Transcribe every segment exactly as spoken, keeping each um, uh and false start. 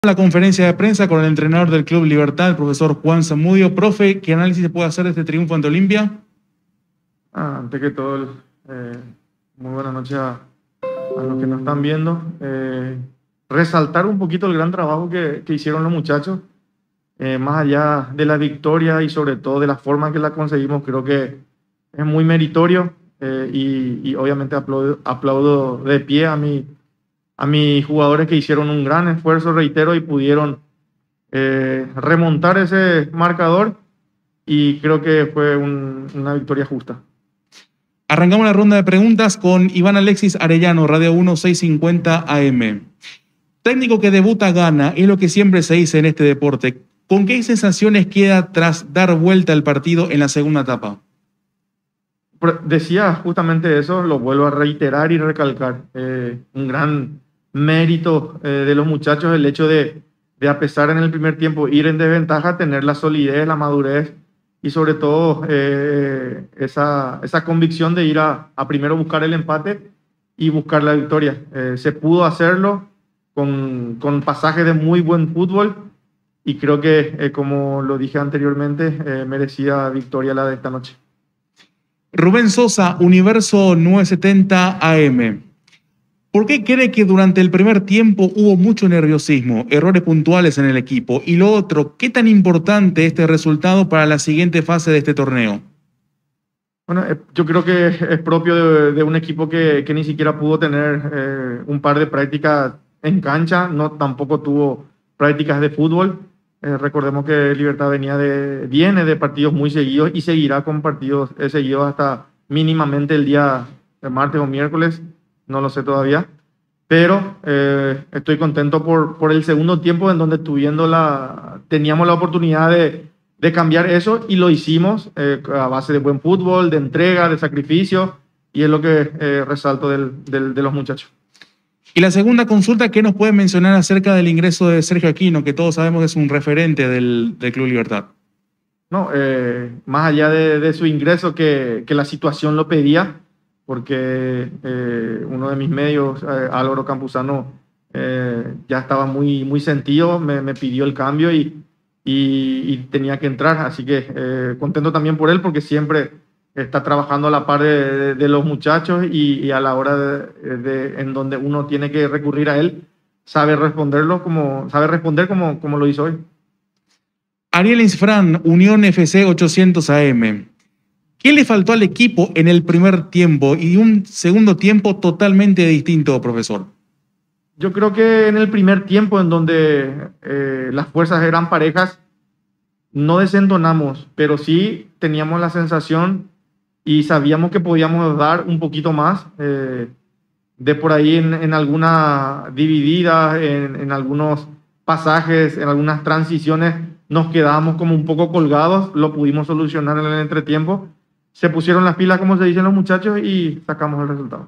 La conferencia de prensa con el entrenador del Club Libertad, el profesor Juan Zamudio. Profe, ¿qué análisis se puede hacer de este triunfo ante Olimpia? Ah, antes que todo, eh, muy buenas noches a, a los que nos están viendo. Eh, resaltar un poquito el gran trabajo que, que hicieron los muchachos, eh, más allá de la victoria y sobre todo de la forma que la conseguimos, creo que es muy meritorio eh, y, y obviamente aplaudo, aplaudo de pie a, mi, a mis jugadores que hicieron un gran esfuerzo, reitero, y pudieron eh, remontar ese marcador y creo que fue un, una victoria justa. Arrancamos la ronda de preguntas con Iván Alexis Arellano, Radio uno seiscientos cincuenta A M. Técnico que debuta gana, es lo que siempre se dice en este deporte. ¿Con qué sensaciones queda tras dar vuelta el partido en la segunda etapa? Decía justamente eso, lo vuelvo a reiterar y recalcar. Eh, un gran mérito eh, de los muchachos el hecho de, de, a pesar en el primer tiempo, ir en desventaja, tener la solidez, la madurez y sobre todo eh, esa, esa convicción de ir a, a primero buscar el empate y buscar la victoria. Eh, se pudo hacerlo con, con pasajes de muy buen fútbol y creo que, eh, como lo dije anteriormente, eh, merecía victoria la de esta noche. Rubén Sosa, Universo novecientos setenta A M. ¿Por qué cree que durante el primer tiempo hubo mucho nerviosismo, errores puntuales en el equipo? Y lo otro, ¿qué tan importante este resultado para la siguiente fase de este torneo? Bueno, yo creo que es propio de, de un equipo que, que ni siquiera pudo tener eh, un par de prácticas en cancha, no tampoco tuvo prácticas de fútbol. Eh, recordemos que Libertad venía de, viene de partidos muy seguidos y seguirá con partidos eh, seguidos hasta mínimamente el día de martes o miércoles, no lo sé todavía. Pero eh, estoy contento por, por el segundo tiempo en donde tuviendo la, teníamos la oportunidad de, de cambiar eso y lo hicimos eh, a base de buen fútbol, de entrega, de sacrificio, y es lo que eh, resalto del, del, de los muchachos. Y la segunda consulta, ¿qué nos puede mencionar acerca del ingreso de Sergio Aquino, que todos sabemos que es un referente del, del Club Libertad? No, eh, más allá de, de su ingreso, que, que la situación lo pedía, porque eh, uno de mis medios, eh, Álvaro Campuzano, eh, ya estaba muy, muy sentido, me, me pidió el cambio y, y, y tenía que entrar, así que eh, contento también por él, porque siempre está trabajando a la par de, de, de los muchachos y, y a la hora de, de, en donde uno tiene que recurrir a él, sabe responderlo como, sabe responder como, como lo hizo hoy. Ariel Isfran, Unión F C ochocientos A M. ¿Qué le faltó al equipo en el primer tiempo y un segundo tiempo totalmente distinto, profesor? Yo creo que en el primer tiempo, en donde eh, las fuerzas eran parejas, no desentonamos, pero sí teníamos la sensación y sabíamos que podíamos dar un poquito más, eh, de por ahí en, en alguna dividida, en, en algunos pasajes, en algunas transiciones, nos quedábamos como un poco colgados, lo pudimos solucionar en el entretiempo, se pusieron las pilas, como se dicen los muchachos, y sacamos el resultado.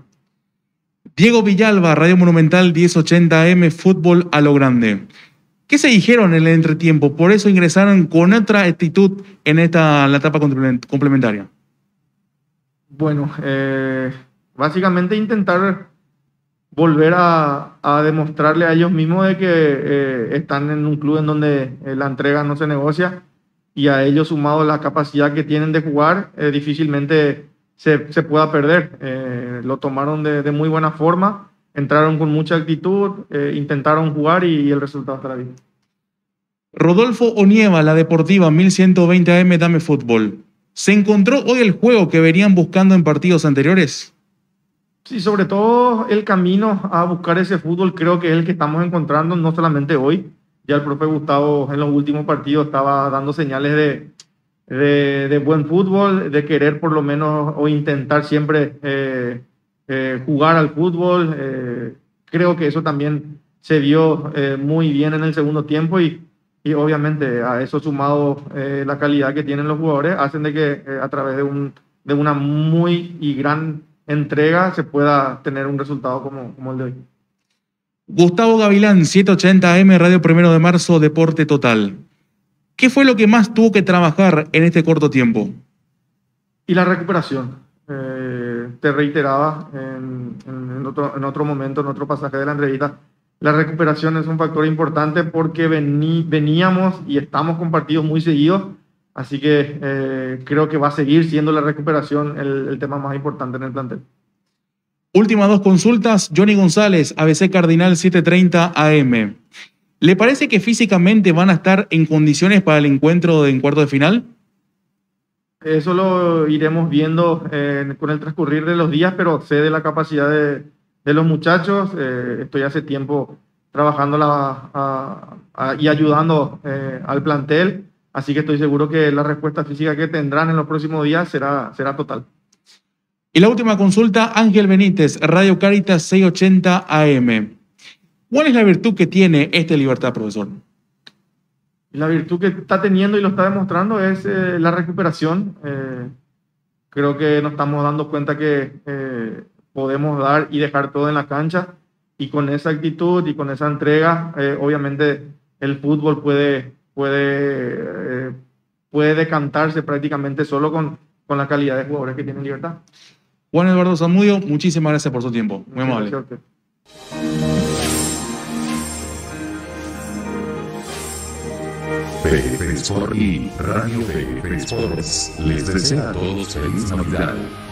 Diego Villalba, Radio Monumental diez ochenta A M, Fútbol a lo Grande. ¿Qué se dijeron en el entretiempo? Por eso ingresaron con otra actitud en esta la etapa complementaria. Bueno, eh, básicamente intentar volver a, a demostrarle a ellos mismos de que eh, están en un club en donde eh, la entrega no se negocia, y a ellos sumado la capacidad que tienen de jugar, eh, difícilmente se, se pueda perder. Eh, lo tomaron de, de muy buena forma, entraron con mucha actitud, eh, intentaron jugar y, y el resultado estará bien. Rodolfo Onieva, La Deportiva mil ciento veinte A M, Dame Fútbol. ¿Se encontró hoy el juego que venían buscando en partidos anteriores? Sí, sobre todo el camino a buscar ese fútbol creo que es el que estamos encontrando, no solamente hoy. Ya el profe Gustavo en los últimos partidos estaba dando señales de, de, de buen fútbol, de querer por lo menos o intentar siempre eh, eh, jugar al fútbol. Eh, creo que eso también se vio eh, muy bien en el segundo tiempo y, y obviamente a eso sumado eh, la calidad que tienen los jugadores hacen de que eh, a través de, un, de una muy y gran entrega se pueda tener un resultado como, como el de hoy. Gustavo Gavilán, setecientos ochenta A M, Radio Primero de Marzo, Deporte Total. ¿Qué fue lo que más tuvo que trabajar en este corto tiempo? Y la recuperación. Eh, te reiteraba en, en, otro, en otro momento, en otro pasaje de la entrevista, la recuperación es un factor importante porque vení, veníamos y estamos con partidos muy seguidos, así que eh, creo que va a seguir siendo la recuperación el, el tema más importante en el plantel. Últimas dos consultas. Johnny González, A B C Cardinal setecientos treinta A M. ¿Le parece que físicamente van a estar en condiciones para el encuentro de en cuarto de final? Eso lo iremos viendo eh, con el transcurrir de los días, pero sé de la capacidad de, de los muchachos. Eh, estoy hace tiempo trabajando la, a, a, y ayudando eh, al plantel, así que estoy seguro que la respuesta física que tendrán en los próximos días será, será total. Y la última consulta, Ángel Benítez, Radio Caritas seiscientos ochenta A M. ¿Cuál es la virtud que tiene este Libertad, profesor? La virtud que está teniendo y lo está demostrando es eh, la recuperación. Eh, creo que nos estamos dando cuenta que eh, podemos dar y dejar todo en la cancha, y con esa actitud y con esa entrega, eh, obviamente el fútbol puede, puede, eh, puede decantarse prácticamente solo con, con la calidad de jugadores que tienen Libertad. Juan Eduardo Zamudio, muchísimas gracias por su tiempo. Muy amable. Gracias a usted. P F Sport y Radio P F Sports les desea a todos feliz Navidad.